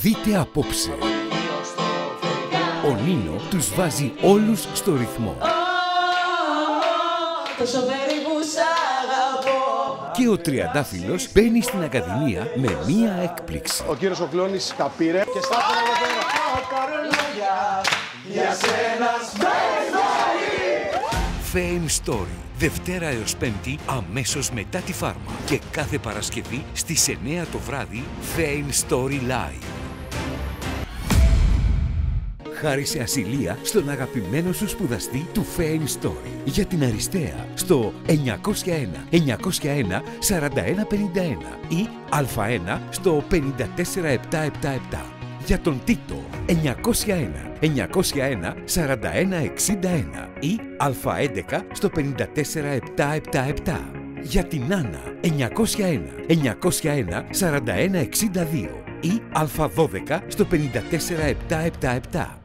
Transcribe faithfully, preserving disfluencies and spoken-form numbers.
Δείτε απόψε. Ο Νίνο τους βάζει όλους στο ρυθμό. Και ο Τριαντάφυλλος μπαίνει στην Ακαδημία με μία έκπληξη. Ο κύριος ο Κλώνης τα πήρε και στάθανε εδώ πέρα. Για σένα Fame Story. Δευτέρα έως Πέμπτη αμέσως μετά τη Φάρμα. Και κάθε Παρασκευή στις εννιά το βράδυ Fame Story Live. Χάρη σε ασυλία στον αγαπημένο σου σπουδαστή του Fame Story. Για την Αριστεία στο εννιακόσια ένα εννιακόσια ένα σαράντα ένα πενήντα ένα ή Α1 στο πέντε τέσσερα επτά επτά επτά. Για τον Τίτο εννιακόσια ένα εννιακόσια ένα σαράντα ένα εξήντα ένα ή Α11 στο πέντε τέσσερα επτά επτά επτά. Για την Άννα εννιακόσια ένα εννιακόσια ένα σαράντα ένα εξήντα δύο ή Α12 στο πέντε τέσσερα επτά επτά επτά.